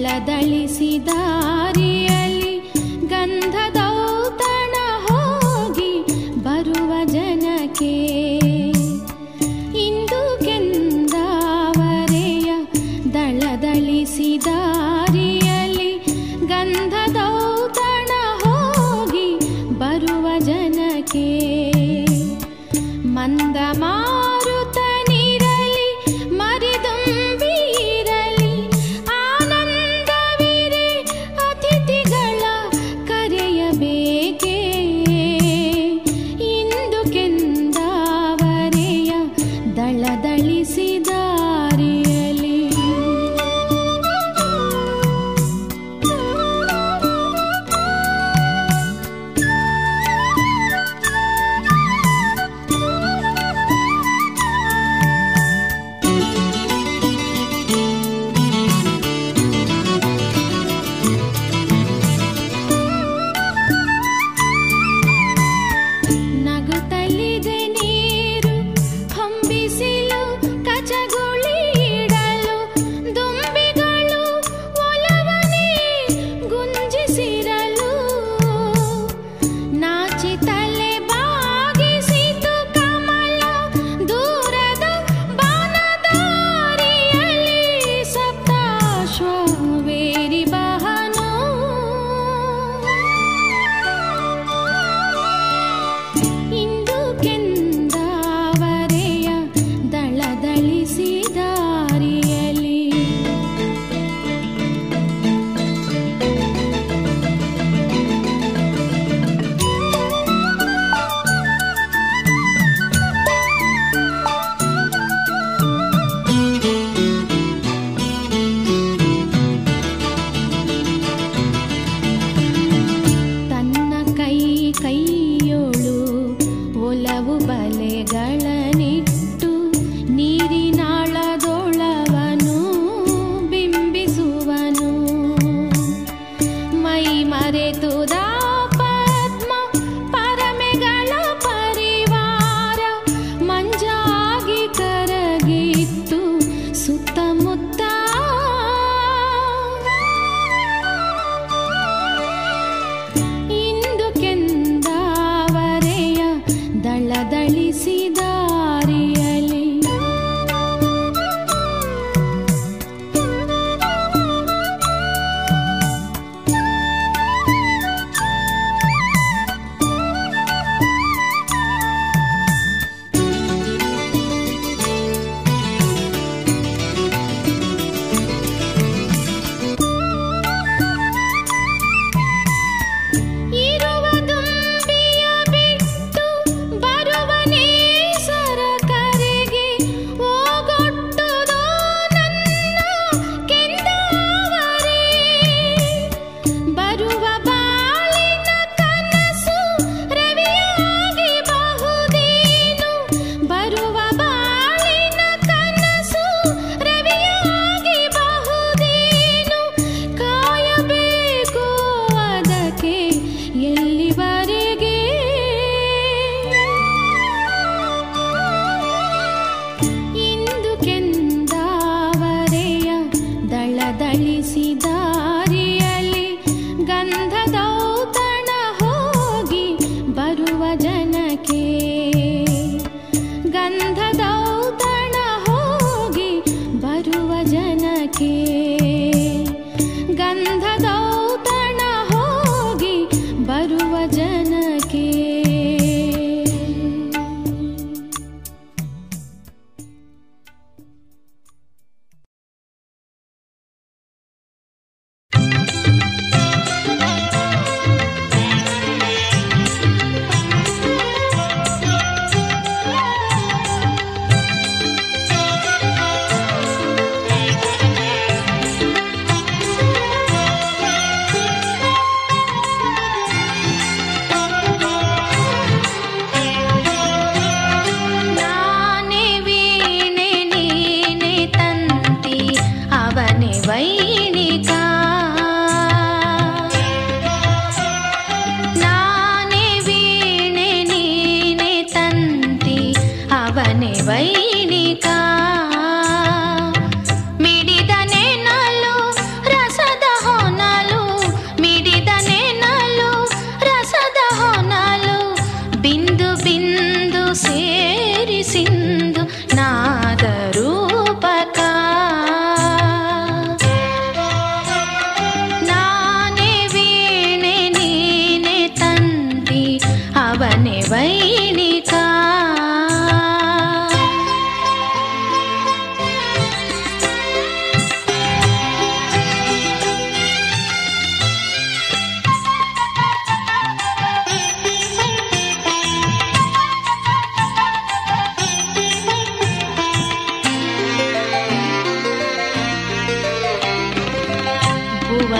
ದಳದಳಿಸಿದಾರಿಯಲ್ಲಿ ಗಂಧದೌತಣ ಹೋಗಿ ಬರುವ ಜನಕ್ಕೆ ಇಂದು ಕೆಂದಾವರೆಯ ದಳದಳಿಸಿದಾರಿಯಲ್ಲಿ ಗಂಧದೌತಣ ಹೋಗಿ ಬರುವ ಜನಕ್ಕೆ ಮಂದ ಮಾರುತನಿರಲಿ ಮರಿದುಂಬಿರಲಿ ಆನಂದವಿರೆ ಅತಿಥಿಗಳ ಕರೆಯಬೇಕೇ ಇಂದು ಕೆಂದಾವರೆಯ ದಳದಳಿಸಿದಾರಿಯಲ್ಲಿ ನಗುತ್ತಲಿದೆ ನೀರು ಹೊಂಬಿಸಿಲು ಕಚಗುಳಿಡಲು ದುಂಬಿಗಳು ಒಲವನೇ ಗುಂಜಿಸಿರಲು ನಾಚಿ ತಲೆ ಬಾಗಿಸಿತು ಕಮಲ ದೂರದ ಬಾನದಾರಿಯಲ್ಲಿ ಸಪ್ತಾಶ್ವವೇರಿ ಬಹನು ಇಂದು ಕೆಂದಾವರೆಯ ದಳದಳಿಸಿದಾರಿಯಲ್ಲಿ ತನ್ನ ಕೈಯೋಳು ಒಲವು ಬಲೆಗಳನ್ನಿಟ್ಟು ನೀರಿನಾಳದೊಳವನು ಬಿಂಬಿಸುವನು ಮೈ ಮರೆತುದ ಪದ್ಮ ಪರಮೆಗಳ ಪರಿವಾರ ಮಂಜಾಗಿ ಕರಗಿತ್ತು ಸುತ್ತಮುತ್ತ ಇಂದು ಕೆಂದಾವರೆಯ ದಳದಳಿಸಿದಾರಿಯಲ್ಲಿ ಇರುವ ದುಂಬಿಯ ಬಿಟ್ಟು ಬರುವನೇ ಸರಕರಿಗೆ ಓಗೊಟ್ಟುದೋ ನನ್ನ ಕೆಂದಾವರೆ ಬರುವ ಬಾಳಿನ ಕನಸು ರವಿಯಾಗಿ ಬಹುದೇನು ಬರುವ ಬಾಳಿನ ಕನಸು ರವಿಯಾಗಿ ಬಹುದೇನು ಕಾಯಬೇಕು ಅದಕ್ಕೆ ಎಲ್ಲಿವರೆಗೆ ಇಂದು ಕೆಂದಾವರೆಯ ದಳದಳಿಸಿದಾರಿಯಲ್ಲಿ ಗಂಧದೌತಣ ಹೋಗಿ ಬರುವ ಜನಕ್ಕೆ ಗಂಧದೌತಣ ಹೋಗಿ ಬರುವ ಜನಕ್ಕೆ ಗಂಧದೌತಣ ಹೋಗಿ ಬರುವ ಜನಕ್ಕೆ ವೈಣಿಕ ಮಿಡಿದನೆ ನಲು ರಸದ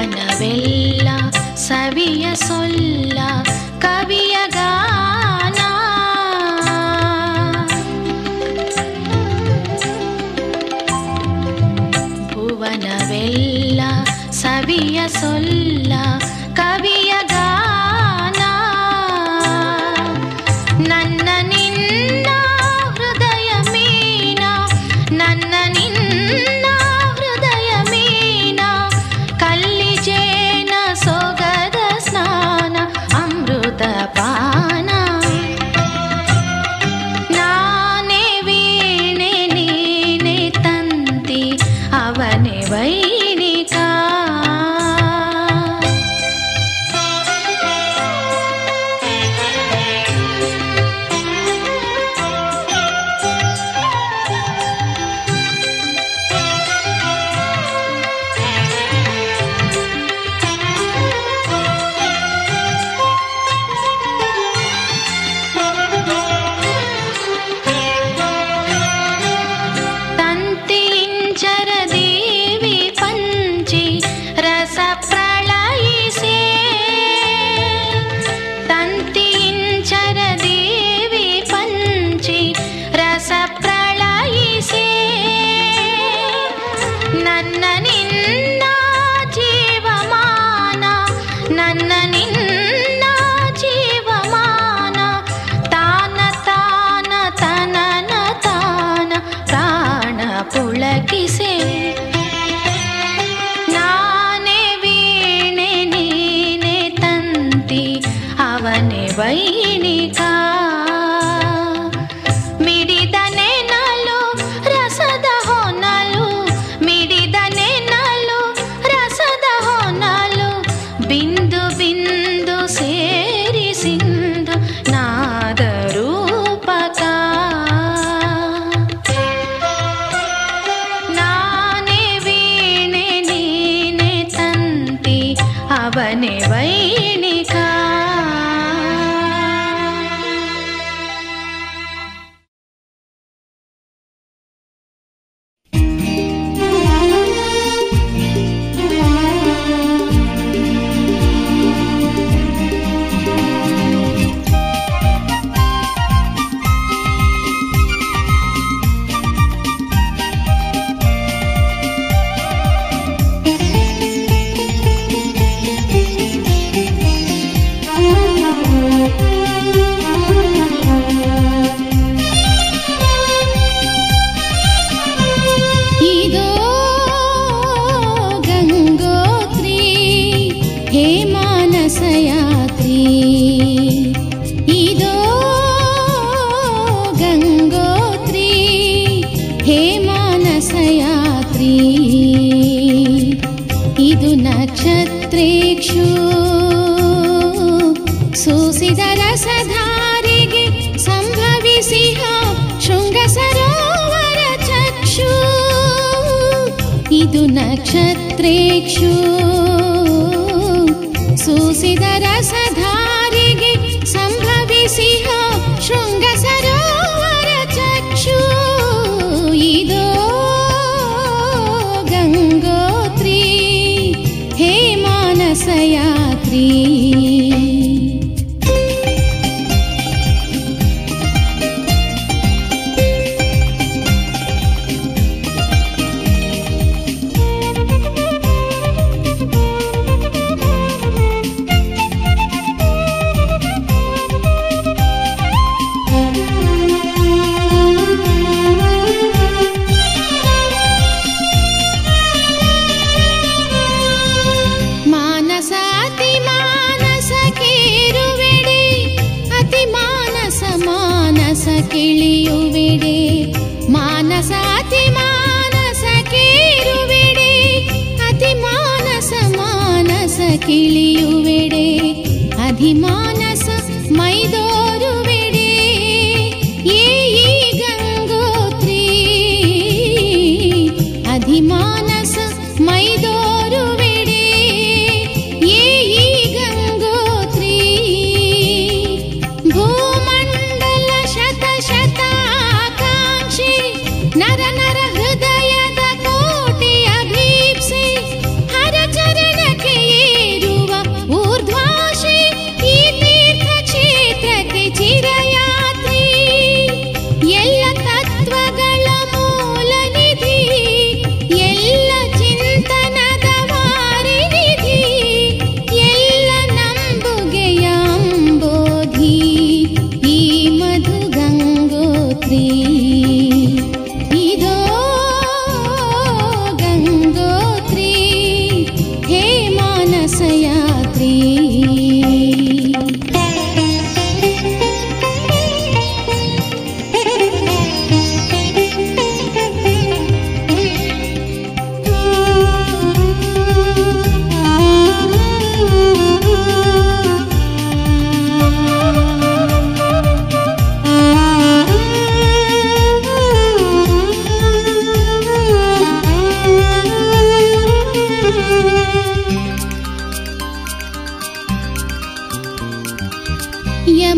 ಭುವನವೆಲ್ಲ ಸವಿಯ ಸೊಲ್ಲ ಕವಿಯ ಗಾನ ಭುವನವೆಲ್ಲ ಸವಿಯ ಸೊಲ್ಲ ಕವಿಯ ಗಾನ ನನ್ನ ನಿನ್ನ ಹೃದಯ ಮೀನ ನನ್ನ ನಿನ್ನ ಹೃದಯ ಮೀನ ಕಲ್ಲಿಜೇನ ಸೊಗದ ಸ್ನಾನ ಅಮೃತ ಪಾನ ನಾನೇ ವೀಣೆ ನೀನೆ ತಂತಿ ಅವನೇ ವೈಣಿಕ ನನ್ನ ನಿನ್ನ ಜೀವಮಾನ ನನ್ನ ನಿನ್ನ ಜೀವಮಾನ ತಾನ ತಾನ ತನನ ತಾನ ಪ್ರಾಣ ಪುಳಕಿಸೆ ನಾನೇ ವೀಣೆ ನೀನೆ ತಂತಿ ಅವನೇ ವೈಣಿಕ ಬಿಂದು ಬಿಂದು ಸೇರಿ ಸಿಂಧು ನಾದ ರೂಪಕ ನಾನೇ ವೀಣೆ ನೀನೆ ತಂತಿ ಅವನೇ ವೈಣಿಕ ನಕ್ಷತ್ರೇಕ್ಷು ಸೂಸಿದ ರಸಧಾರಿಗೆ ಸಂಭವಿಸಿಹ ಶೃಂಗ ಸರೋವರ ಚಕ್ಷು ಇದು ನಕ್ಷತ್ರೇಕ್ಷು ಸೂಸಿದ ರಸಧಾರಿಗೆ ಸಂಭವಿಸಿಹ ಶೃಂಗ ಸರೋವರ ಚಕ್ಷು ಇದೋ ಗಂಗೋತ್ರಿ ಹೇ ಮಾನಸಯಾತ್ರಿ ಕಿಳಿಯುವೆಡೆ ಮಾನಸ ಅತಿ ಮಾನಸ ಕೇರುವೆಡೆ ಅತಿ ಮಾನಸ ಮಾನಸ ಕಿಳಿಯುವೆಡೆ ಅಧಿಮಾನಸ ಮೈದೋರುವೆಡೆ ಈ ಗಂಗೋತ್ರಿ ಅಧಿಮಾನಸ ಮೈದೋರುವೆಡೆ ಈ ಗಂಗೋತ್ರಿ ಶತಾಕಾಂಕ್ಷಿ ನರ ನರ ಹೃದಯದ ಕೋಟಿ ಅಭೀಪ್ಸೆ ಹರ ಚರಣಕ್ಕೆ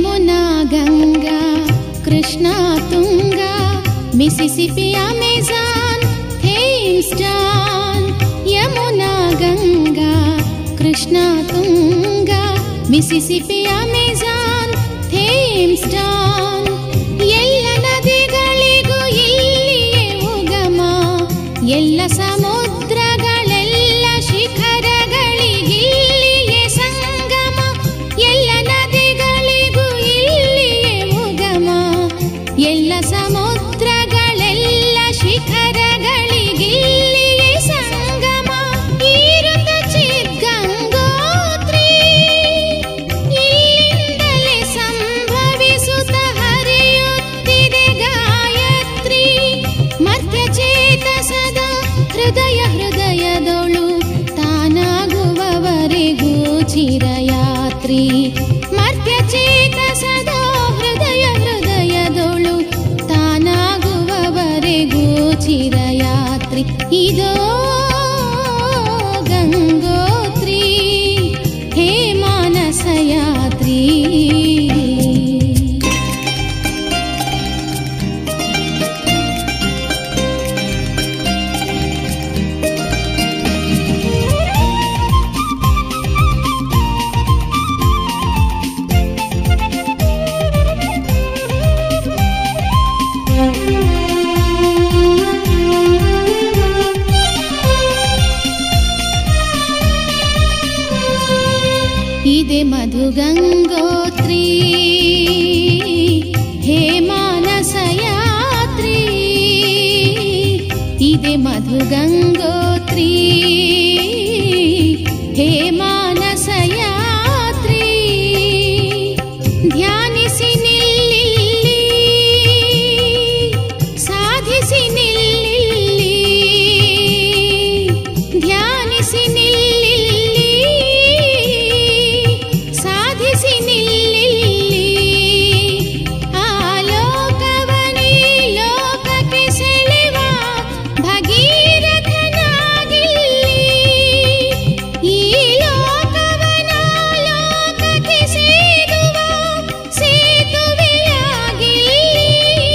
Yamuna Ganga Krishna Tunga Mississippi Amazon Thames Don Yamuna Ganga Krishna Tunga Mississippi Amazon Thames Don ಎಲ್ಲ ನದಿಗಳಿಗೂ ಇಲ್ಲಿಯೇ ಉಗಮ ಎಲ್ಲ ಸಮುದ್ರಗಳೆಲ್ಲ ಶಿಖರಗಳಿಗಿಲ್ಲಿಯೇ ಸಂಗಮ ಎಲ್ಲ ನದಿಗಳಿಗೂ ಇಲ್ಲಿಯೇ ಉಗಮ ಎಲ್ಲ ಸಮುದ್ರಗಳೆಲ್ಲ ಶಿಖರಗಳಿಗಿಲ್ಲಿಯೇ ಸಂಗಮ ಈರುತ ಚಿದ್ಗಂಗೋತ್ರಿ ಇಲ್ಲಿಂದಲೇ ಸಂಭವಿಸುತ್ತ ಹರಿಯುತ್ತಿದೆ ಗಾಯತ್ರಿ ಮರ್ತ್ಯಚೇತಸದ ಹೃದಯ ಹೃದಯದೊಳು ತಾನಾಗುವವರೆಗೂ ಚಿರಯಾತ್ರಿ ಮರ್ತ್ಯಚೇತಸದ ಹೃದಯ ಹೃದಯದೊಳು ತಾನಾಗುವವರೆಗೂ ಚಿರಯಾತ್ರಿ ಇದೋ ಗಂಗೋತ್ರಿ ಹೇ ಮಾನಸಯಾತ್ರಿ ಇದೆ ಮಧುಗಂಗೋತ್ರಿ ಹೇ ಮಾನಸಯಾತ್ರಿ ಇದೆ ಮಧುಗಂಗೋತ್ರಿ ಹೇ ಮಾನಸಯಾತ್ರಿ ಧ್ಯಾನಿಸಿ ನಿಲ್ಲಿಲ್ಲಿ ಸಾಧಿಸಿ ನಿಲ್ಲಿಲ್ಲಿ ಧ್ಯಾನಿಸಿ ನಿಲ್ಲಿಲ್ಲಿ ಸಾಧಿಸಿ ನಿಲ್ಲಿಲ್ಲಿ ಆಲೋಕವನಿ ಲೋಕಕ್ಕೆ ಸೆಳೆವ ಭಗೀರಥನಾಗಿಲ್ಲಿ ಈ ಲೋಕವನ ಲೋಕಕ್ಕೆ ಸೇದುವ ಸೇತುವೆಯಾಗಿಲ್ಲಿ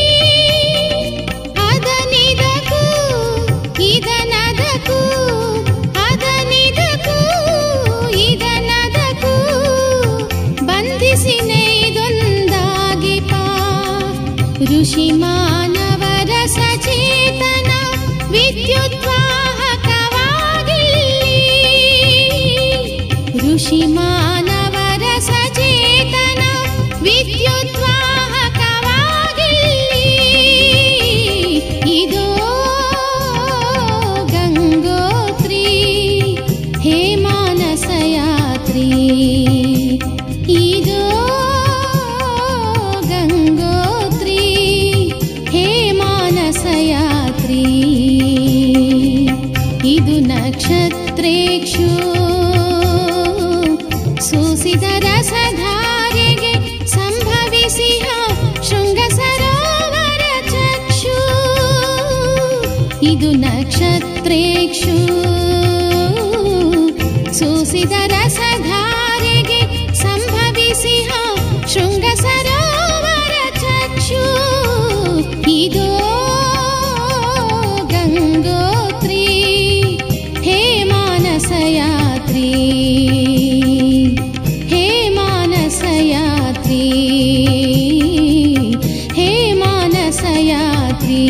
ಅದನಿದಕ್ಕೂ ಇದನದಕ್ಕೂ ಅದನಿದಕ್ಕೂ ಇದನದಕ್ಕೂ ಬಂಧಿಸಿ ನೈದೊಂದಾಗಿ ಪಾ ಋಷಿ ಮಾನವರ ಸಚೇತನ ವಿದ್ಯುದ್ವಾಹಕವಾಗಿಲ್ಲಿ ಋಷಿ ಮಾನವರ ಸಚೇತನ ವಿದ್ಯುದ್ವಾಹಕವಾಗಿಲ್ಲಿ ಇದೋ ಗಂಗೋತ್ರಿ ಹೇ ಮಾನಸಯಾತ್ರಿ ಇದೋ ಗಂಗೋತ್ರಿ ಹೇ ಮಾನಸಯಾತ್ರಿ ಇದು ನಕ್ಷತ್ರೇಕ್ಷು ಸೂಸಿದ ರಸಧಾರೆಗೆ ಸಂಭವಿಸಿಹ ಶೃಂಗ ಸರೋವರ ಚಕ್ಷು ಇದು ನಕ್ಷತ್ರೇಕ್ಷು ಸೂಸಿದ ರಸಧಾರೆಗೆ ಸಂಭವಿಸಿಹ ಶೃಂಗ ಸರೋವರ ಚಕ್ಷು ಇದೋ ಗಂಗೋತ್ರಿ ಹೇ ಮಾನಸಯಾತ್ರಿ ಹೇ ಮಾನಸಯಾತ್ರಿ ಹೇ ಮಾನಸಯಾತ್ರಿ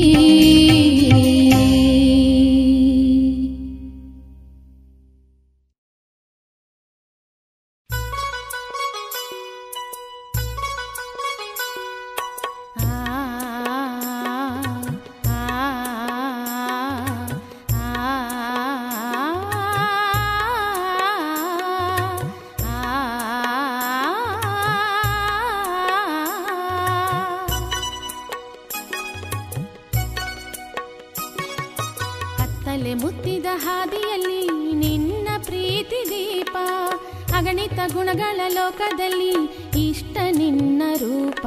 ಕತ್ತಲೆ ಮುತ್ತಿದ ಹಾದಿಯಲ್ಲಿ ನಿನ್ನ ಪ್ರೀತಿ ದೀಪ ಅಗಣಿತ ಗುಣಗಳ ಲೋಕದಲ್ಲಿ ಇಷ್ಟ ನಿನ್ನ ರೂಪ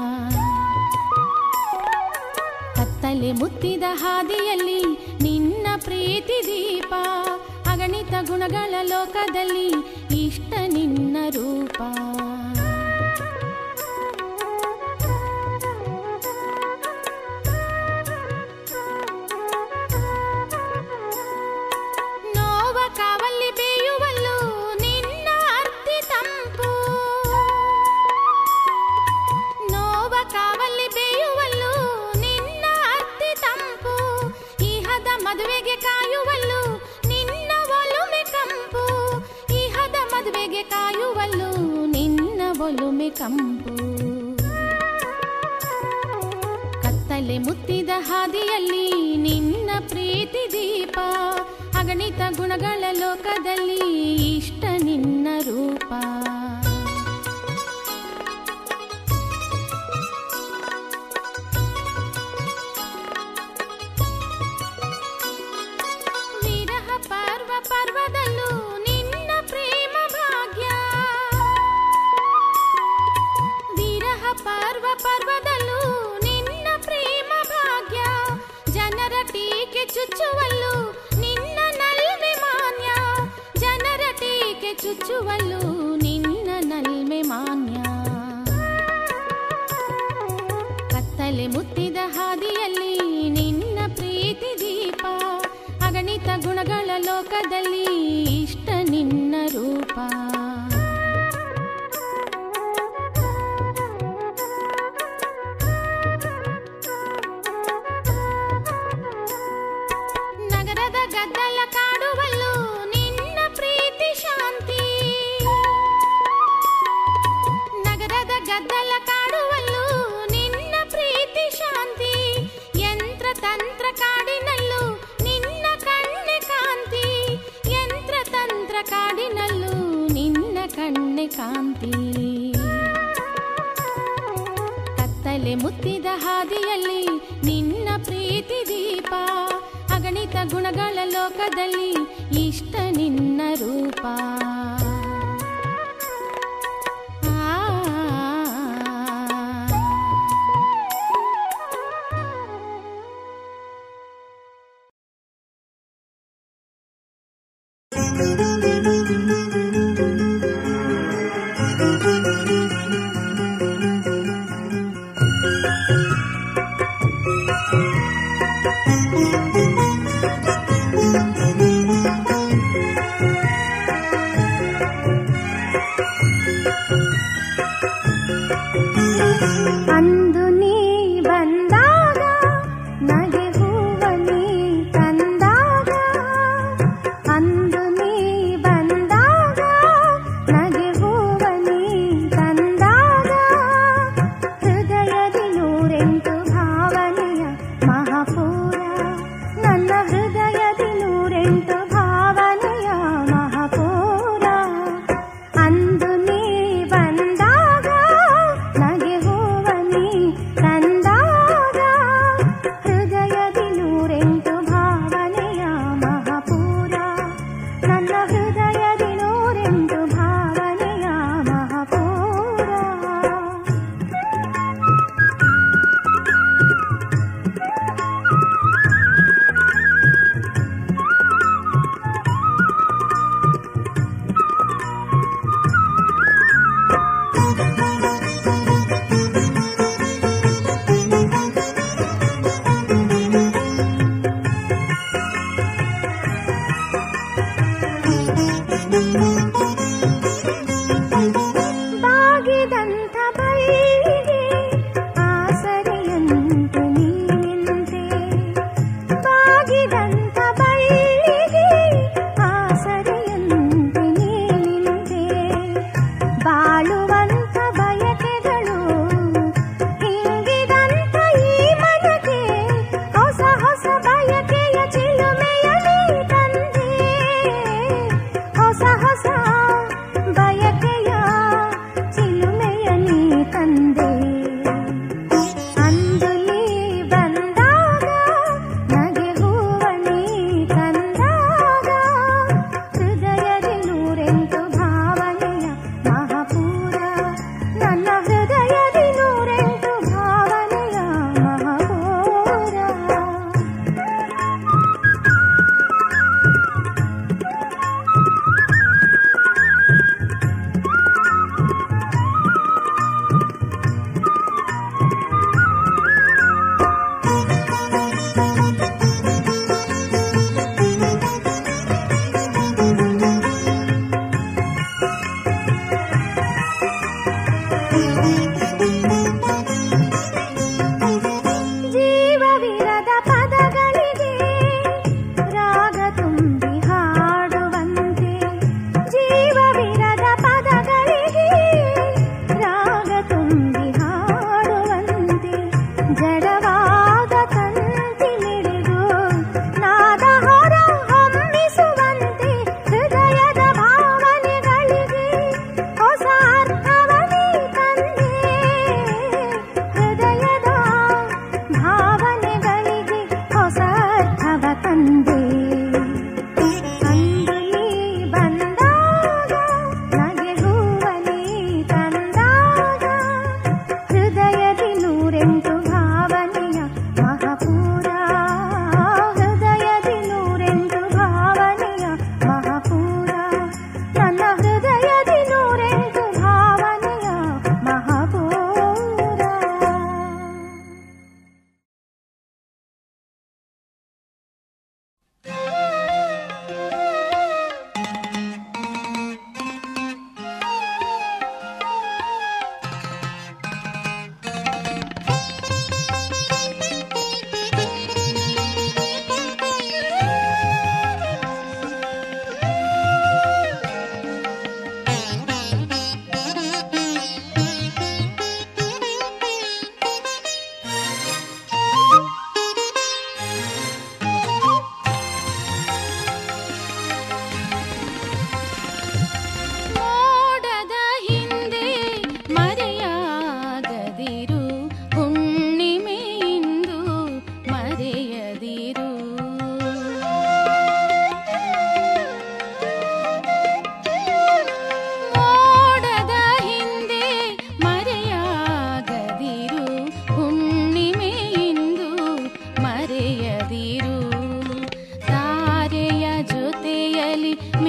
ಕತ್ತಲೆ ಮುತ್ತಿದ ಹಾದಿಯಲ್ಲಿ ನಿನ್ನ ಪ್ರೀತಿ ದೀಪ ಅಗಣಿತ ಗುಣಗಳ ಲೋಕದಲ್ಲಿ ಇಷ್ಟ ನಿನ್ನ ರೂಪ ಒಲುಮೆ ಕಂಪು. ಕತ್ತಲೆ ಮುತ್ತಿದ ಹಾದಿಯಲ್ಲಿ ನಿನ್ನ ಪ್ರೀತಿ ದೀಪ, ಅಗಣಿತ ಗುಣಗಳ ಲೋಕದಲ್ಲಿ ಇಷ್ಟ ನಿನ್ನ ರೂಪ. ವಿರಹ ಪರ್ವದಲ್ಲೂ ನಿನ್ನ ಪ್ರೇಮ ಭಾಗ್ಯ, ವಿರಹ ಪರ್ವದಲ್ಲೂ ನಿನ್ನ ಪ್ರೇಮ ಭಾಗ್ಯ. ಜನರ ಟೀಕೆ ಚುಚ್ಚುವಲ್ಲೂ ನಿನ್ನ ನಲ್ಮೆ ಮಾನ್ಯ, ಜನರ ಟೀಕೆ ಚುಚ್ಚುವಲ್ಲೂ ನಿನ್ನ ನಲ್ಮೆ ಮಾನ್ಯ. ಕತ್ತಲೆ ಮುತ್ತಿದ ಹಾದಿಯಲ್ಲಿ ನಿನ್ನ ಪ್ರೀತಿ ದೀಪ, ಅಗಣಿತ ಗುಣಗಳ ಲೋಕದಲ್ಲಿ ಇಷ್ಟ ನಿನ್ನ ರೂಪ. ನಗರದ ಗದ್ದಲ ಕಾಡುವಲ್ಲೂ ನಿನ್ನ ಪ್ರೀತಿ ಶಾಂತಿ, ನಗರದ ಗದ್ದಲ ಕಾಡುವಲ್ಲೂ ನಿನ್ನ ಪ್ರೀತಿ ಶಾಂತಿ. ಯಂತ್ರ ತಂತ್ರ ಕಾಡಿನಲ್ಲೂ ನಿನ್ನ ಕಣ್ಣೆ ಕಾಂತಿ, ಯಂತ್ರ ತಂತ್ರ ಕಾಡಿನಲ್ಲೂ ನಿನ್ನ ಕಣ್ಣೆ ಕಾಂತಿ. ಕತ್ತಲೆ ಮುತ್ತಿದ ಹಾದಿಯಲ್ಲಿ ನಿನ್ನ ಪ್ರೀತಿ ದೀಪ, ಅಗಣಿತ ಗುಣಗಳ ಲೋಕದಲ್ಲಿ ಇಷ್ಟ ನಿನ್ನ ರೂಪ. ಅಂದು ನೀ ಬಂದಾಗ ನಗೆ ಹೂವ ನೀ ತಂದಾಗ, ಅಂದು ನೀ ಬಂದಾಗ ನಗೆ ಹೂವ ನೀ ತಂದಾಗ, ಹೃದಯದಿ 108 ಭಾವನೆಯ ಮಹಾಪೂರ, ನನ್ನ ಹೃದಯದಿ 108 ಭಾವನೆಯ ಮಹಾಪೂರ. ಅಂದು ನೀ ಬಂದಾಗ ನಗೆ ಹೂವ ನೀ ತಂದಾಗ, ಹೃದಯದಿ 108 ಭಾವನೆಯ ಮಹಾಪೂರ, ನನ್ನ ಹೃದಯದಿ 108 ಭಾವನೆಯ ಮಹಾಪೂರ. ಬಾಗಿದಂಥ ಬಳ್ಳಿಗೆ ಆಸರೆಯಂತೆ ನೀ ನಿಂತೆ, ಬಾಗಿದಂಥ ಬಳ್ಳಿಗೆ ಆಸರೆಯಂತೆ ನೀ ನಿಂತೆ. ಬಾಳುವಂಥ ಬಯಕೆಗಳು ಹಿಂಗಿದಂಥ ಈ ಮನಕ್ಕೆ ಹೊಸ ಹೊಸ ಬಯಕೆಯ ಚಿಲುಮೆಯಲಿ ತಂದೆ, ಹೊಸ ಹೊಸ ಬಯಕೆಯ ಚಿಲುಮೆಯ ನೀ ತಂದೆ. ಅಂದು ನೀ ಬಂದಾಗ ನಗೆ ಹೂವ ನೀ ತಂದಾಗ, ಹೃದಯದಿ 108 ಭಾವನೆಯ ಮಹಾಪೂರ, ನನ್ನ ಹೃದಯದಿ 108 ಭಾವನೆಯ ಮಹಾಪೂರ.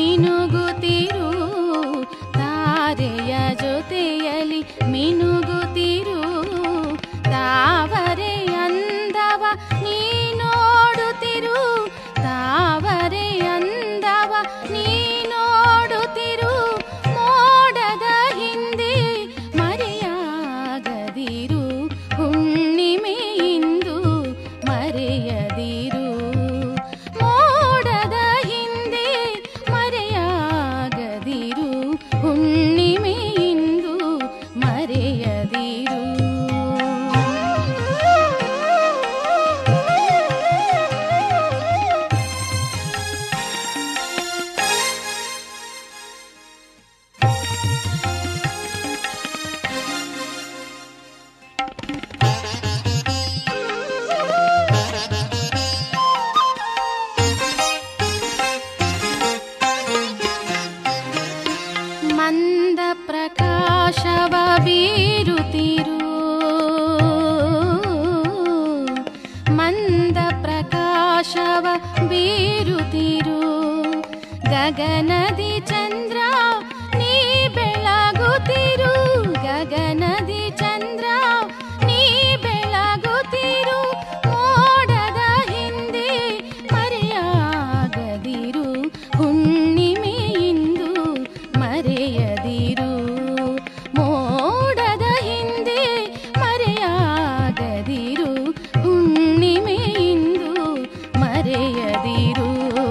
ಮಿನುಗುತ್ತಿರು ತಾರೆಯ ಜೊತೆಯಲ್ಲಿ ಮಿನುಗುತ್ತಿರು ತಾವರೆ ಅಂದವ ನೀ ನೋಡುತ್ತಿರು ತಾವರೆ ಅಂದವ ನೀ ನೋಡುತ್ತಿರು ಮೋಡದ ಹಿಂದೆ ಮರೆಯಾಗದಿರು ಹುಣ್ಣಿಮೆಯಿಂದು ಮರೆಯದಿರು ಮೋಡದ ಹಿಂದೆ ಮರೆಯಾಗದಿರು ಹುಣ್ಣಿಮೆಯಿಂದು ಮರೆಯದಿರು ಮಂದ ಪ್ರಕಾಶವ ಬೀರುತ್ತಿರು ಮಂದ ಪ್ರಕಾಶವ ಬೀರುತ್ತಿರು ಗಗನದಿ ಚಂದ್ರ ನೀ ಬೆಳಗುತ್ತಿರು ಗಗನದಿ ಚಂದ್ರ ನೀ ಬೆಳಗುತ್ತಿರು ಮೋಡದ ಹಿಂದೆ ಮರೆಯಾಗದಿರು ಹುಣ್ಣಿಮೆಯಿಂದು ಮರೆಯದಿರು ಮೋಡದ ಹಿಂದೆ ಮರೆಯಾಗದಿರು ಹುಣ್ಣಿಮೆಯಿಂದು ಮರೆಯದಿರು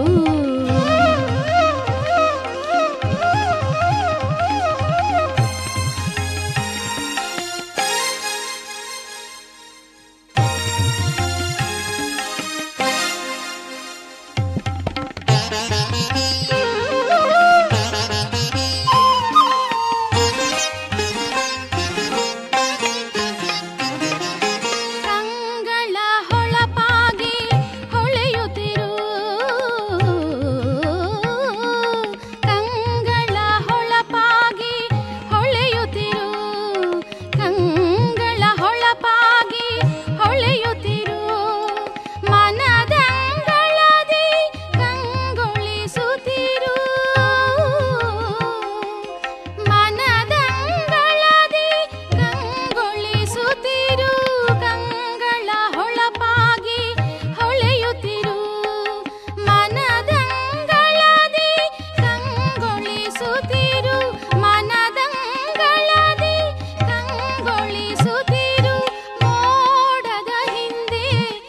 ಕಂಗಳ ಹೊಳಪಾಗಿ ಹೊಳೆಯುತ್ತಿರು ಕಂಗಳ ಹೊಳಪಾಗಿ ಹೊಳೆಯುತ್ತಿರು ಕಂಗಳ ಹೊಳಪಾಗಿ ಹೊಳೆಯುತ್ತಿರು ಮನದಂಗಳದಿ ಕಂಗೊಳಿಸುತ್ತಿರು ಮನದಂಗಳದಿ ಕಂಗೊಳಿಸುತ್ತಿರು ಕಂಗಳ ಹೊಳಪಾಗಿ ಹೊಳೆಯುತ್ತಿರು ಮನದಂಗಳದಿ ಕಂಗೊಳಿಸುತ್ತಿರು ಮನದಂಗಳದಿ ಕಂಗೊಳಿಸುತ್ತಿರು ಮೋಡದ ಹಿಂದೆ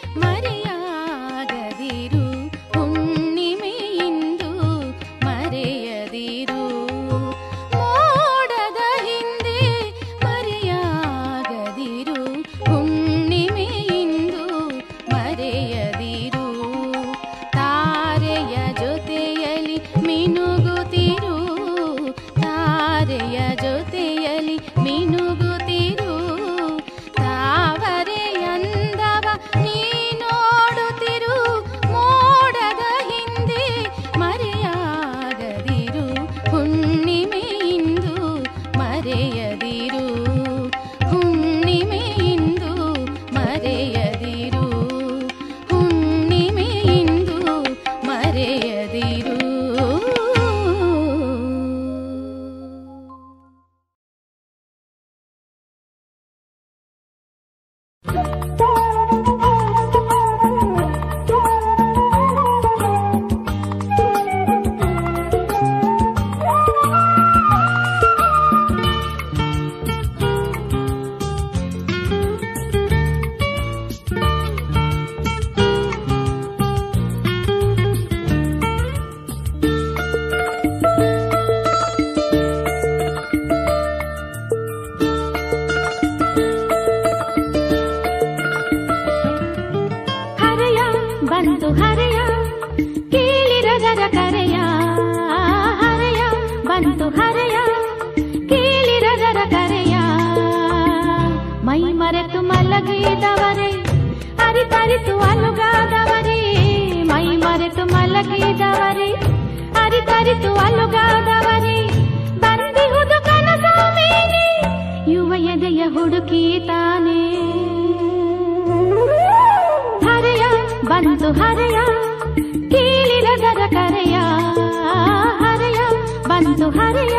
ಮರೆಯಾಗದಿರು ಹುಣ್ಣಿಮೆಯಿಂದು ಮರೆಯದಿರು ಮೋಡದ ಹಿಂದೆ ಮರೆಯಾಗದಿರು ಹುಣ್ಣಿಮೆಯಿಂದು ಮರೆಯದಿರು ತಾರೆಯ ಜೊತೆಯಲ್ಲಿ ಮಿನುಗುತ್ತಿರು ತಾರೆಯ ಜೊತೆಯಲ್ಲಿ ಮಿನುಗುತ್ತಿರು ತಾವರೆ ಅಂದವ ನೀ ನೋಡುತ್ತಿರು ಮೋಡದ ಹಿಂದೆ ಮರೆಯಾಗದಿರು ಹುಣ್ಣಿಮೆಯಿಂದು ಮರೆಯದಿರು ಹುಣ್ಣಿಮೆಯಿಂದು ಮರೆಯದಿರು ಹುಣ್ಣಿಮೆಯಿಂದು ಮರೆಯದಿರು ಬಂತು ಹರೆಯ ಕೇಳಿರಗರ ಕರೆಯ ಹರೆಯ ಬಂತು ಹರೆಯ ಕೇಳಿರಗರ ಕರೆಯ ಮೈ ಮರೆತು ಮಲಗಿದವರೇ ಅರಿತರಿತು ಅಲುಗಾದವರೇ ಮೈ ಮರೆತು ಮಲಗಿದವರೇ ಅರಿತರಿತು ಅಲುಗಾದವರೇ ಬಂದಿಹುದು ಕನಸ ಮೇಲೆ ಯುವ ಎದೆಯ ಹುಡುಕಿ ತಾನೇ ಬಂತು ಹರೆಯ ಕೇಳಿರಗರ ಕರೆಯ ಹರೆಯ ಬಂತು ಹರೆಯ.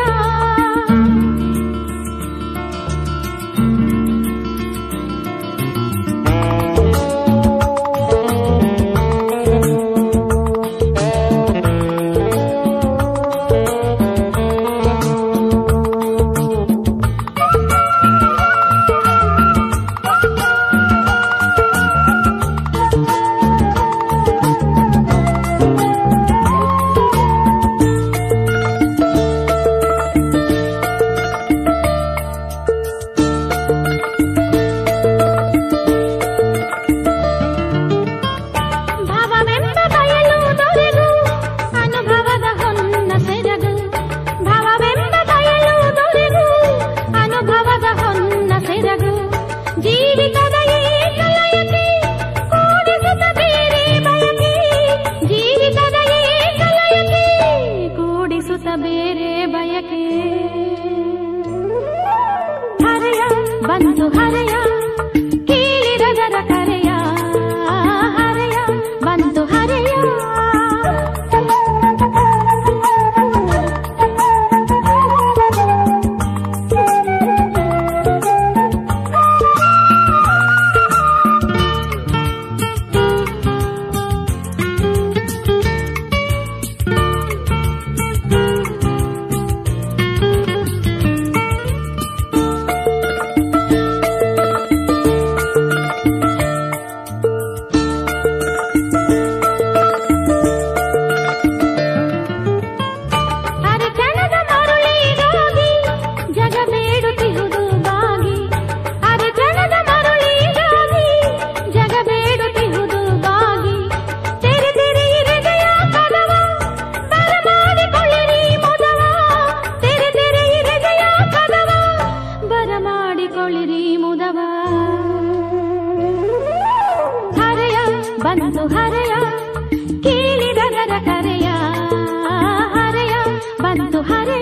ಬೇರೆ ಬಯಕೆ ಹರೆಯ ಬಂತು ಹರೆಯ ಕೇಳಿರದರ ಕರೆಯ ಹರೆಯ ಬಂತು ಹರೆಯ. ಬಂತು ಹರೆಯ ಕೇಳಿರದರ ಕರೆಯ ಹರೆಯ ಬಂತು ಹರೆಯ.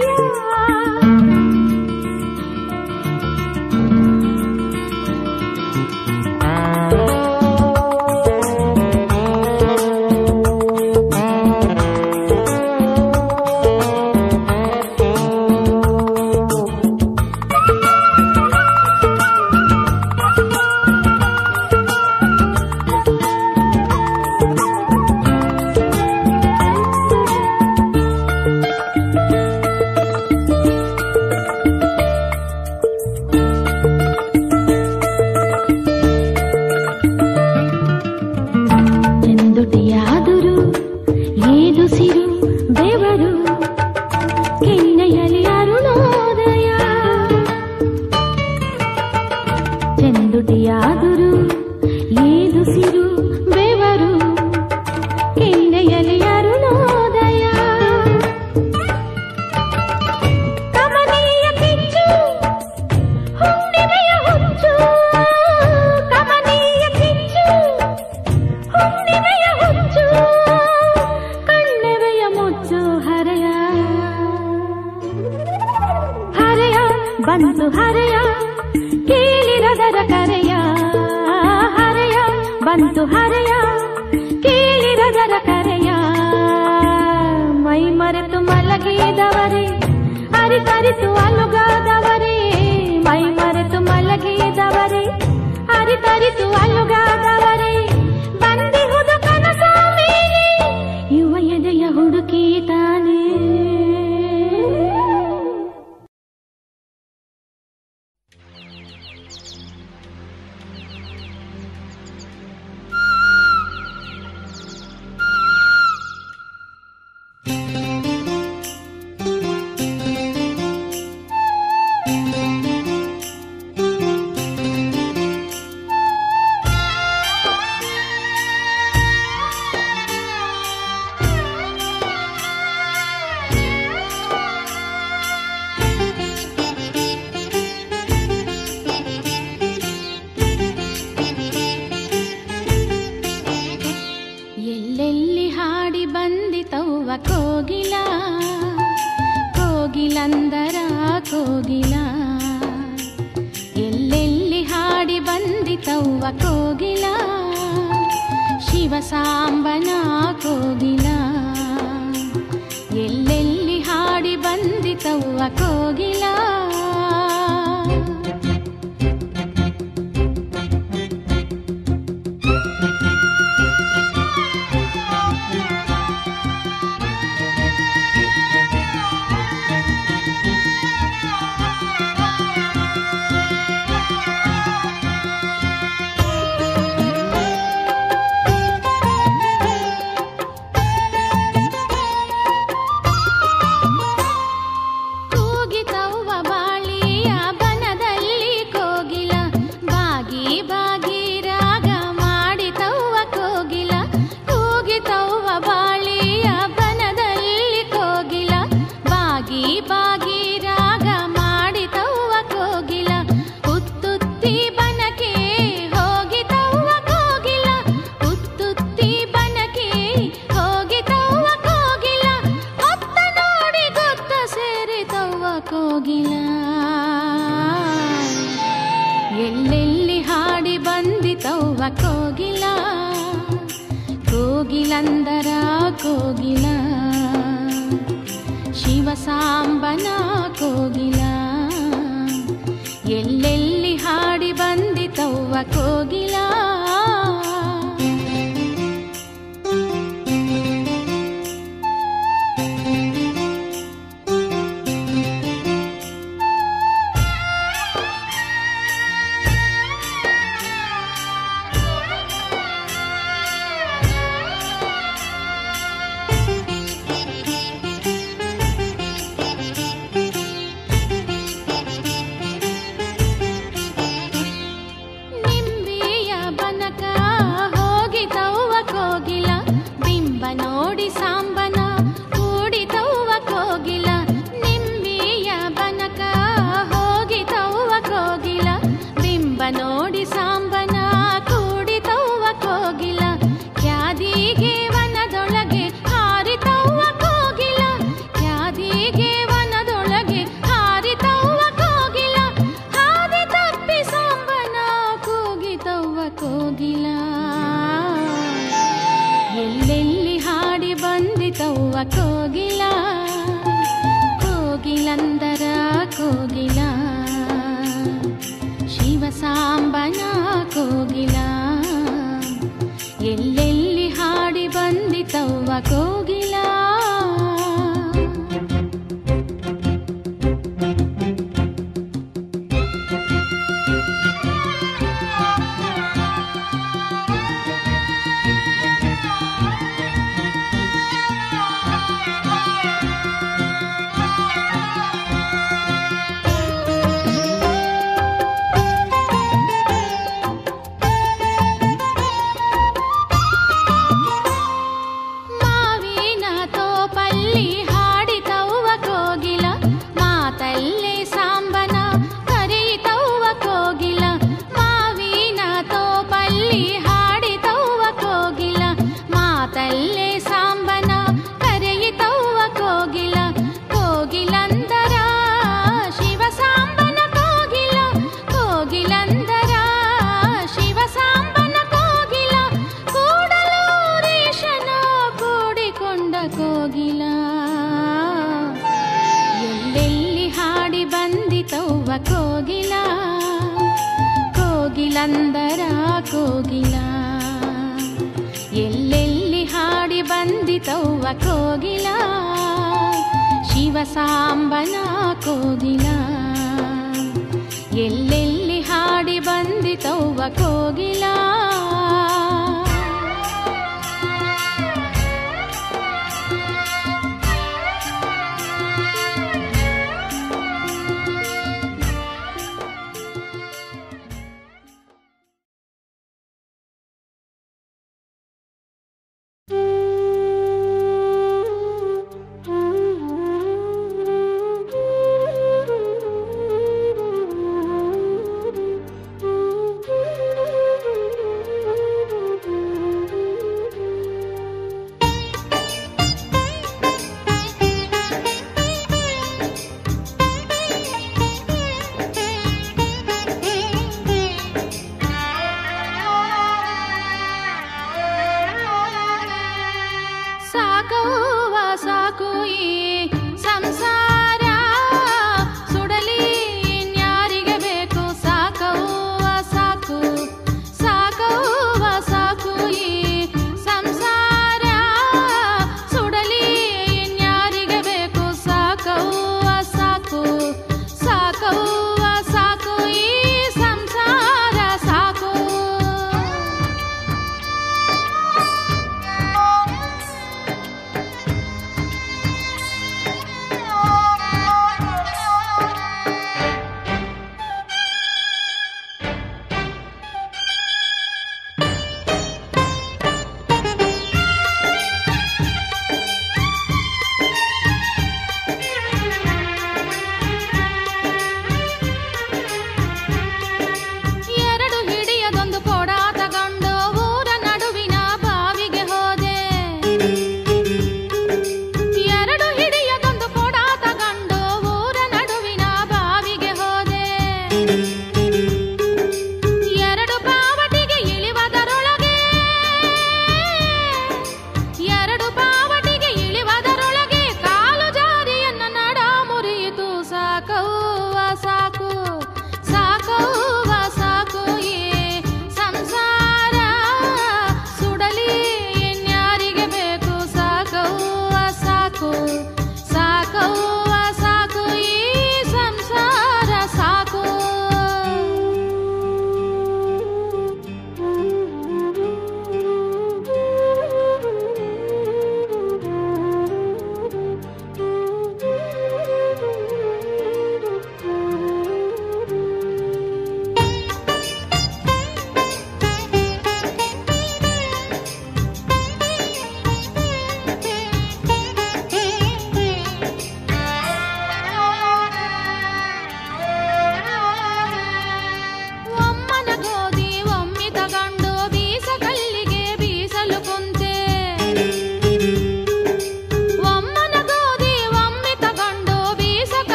ಚೆಂದುಟಿಯಾದರು ಏದುಸಿರು ಬೆವರು ಕೆನ್ನೆಯಲ್ಲಿ ಅರುಣೋದಯ. ಚೆಂದುಟಿಯಾದರು ಏದುಸಿರು ಬೆವರು ಕೆನ್ನೆಯಲ್ಲಿ ಅರುಣೋದಯ. ಕಮನೀಯ ಕಿಚ್ಚು ಹುಣ್ಣಿಮೆಯ ಹುಚ್ಚು ಕಮನೀಯ ಕಿಚ್ಚು ಹುಣ್ಣಿಮೆಯ ಹುಚ್ಚು ಕಣ್ಣೆವೆಯ ಮುಚ್ಚು ಹರೆಯ ಹರೆಯ ಬಂತು ಹರೆಯ ಕೇಳಿರದರ ಕರೆಯ ಹರೆಯ ಬಂತು ಹರೆಯ ಕೇಳಿರದರ ಕರೆಯ. ಮೈ ಮರೆತು ಮಲಗಿದವರೇ ಅರಿತರಿತು ಅಲುಗಾದವರೇ ಮೈ ಮರೆತು ಮಲಗಿದವರೇ ಅರಿತರಿತು ಅಲುಗಾದವರೇ ಬಂದಿಹುದು ಕನಸ ಮೇಲೆ ಯುವ ಎದೆಯ ಹುಡುಕಿ ತಾನೇ. ಎಲ್ಲೆಲ್ಲಿ ಹಾಡಿ ಬಂದಿತವ್ವ ಕೋಗಿಲ ಕೋಗಿಲಂದರ ಕೋಗಿಲ. ಎಲ್ಲೆಲ್ಲಿ ಹಾಡಿ ಬಂದಿತವ್ವ ಕೋಗಿಲ ಶಿವಸಾಂಬನ ಕೋಗಿಲ. ಎಲ್ಲೆಲ್ಲಿ ಹಾಡಿ ಬಂದ ಬಂದಿತವ್ವ ಕೋಗಿಲ. ಎಲ್ಲೆಲ್ಲಿ ಹಾಡಿ ಬಂದಿತವ್ವ ಕೋಗಿಲ, ಕೋಗಿಲಂದರ ಕೋಗಿಲ, ಶಿವಸಾಂಬನ ಕೋಗಿಲ. ಎಲ್ಲೆಲ್ಲಿ ಹಾಡಿ ಬಂದಿತವ್ವ ಕೋಗಿಲ. ನೋಡಿ ಸಾಂಬನ ಕೂಡಿತವ್ವ ಕೋಗಿಲ, ನಿಂಬಿಯ ಬನಕ ಹೋಗಿತವ್ವ ಕೋಗಿಲ. ಬಿಂಬ ನೋಡಿ ಸಾಂಬನ ಕೂಡಿತವ್ವ ಕೋಗಿಲ, ಕ್ಯಾದಿಗೆ ವನದೊಳಗೆ ಹಾರಿತವ್ವ ಕೋಗಿಲ, ಕ್ಯಾದಿಗೆ ವನದೊಳಗೆ ಹಾರಿತವ್ವ ಕೋಗಿಲ. ಹಾದಿ ತಪ್ಪಿ ಸಾಂಬನ ಕೂಗಿತವ್ವ ಕೋಗಿಲ. ಎಲ್ಲೆಲ್ಲಿ ಹಾಡಿ ಬಂದಿತವ್ವ ಕೋಗಿಲ, ಕೋಗಿಲಂದರ ಕೋಗಿಲ, ಶಿವಸಾಂಬನ ಕೋಗಿಲ. ಎಲ್ಲೆಲ್ಲಿ ಹಾಡಿ ಬಂದಿತವ್ವ ಕೋಗಿಲ. ಎಲ್ಲೆಲ್ಲಿ ಹಾಡಿ ಬಂದಿತವ್ವ ಕೋಗಿಲ, ಕೋಗಿಲಂದರ ಕೋಗಿಲ. ಎಲ್ಲೆಲ್ಲಿ ಹಾಡಿ ಬಂದಿತವ್ವ ಕೋಗಿಲ, ಶಿವಸಾಂಬನ ಕೋಗಿಲ. ಎಲ್ಲೆಲ್ಲಿ ಹಾಡಿ ಬಂದಿತವ್ವ ಕೋಗಿಲ.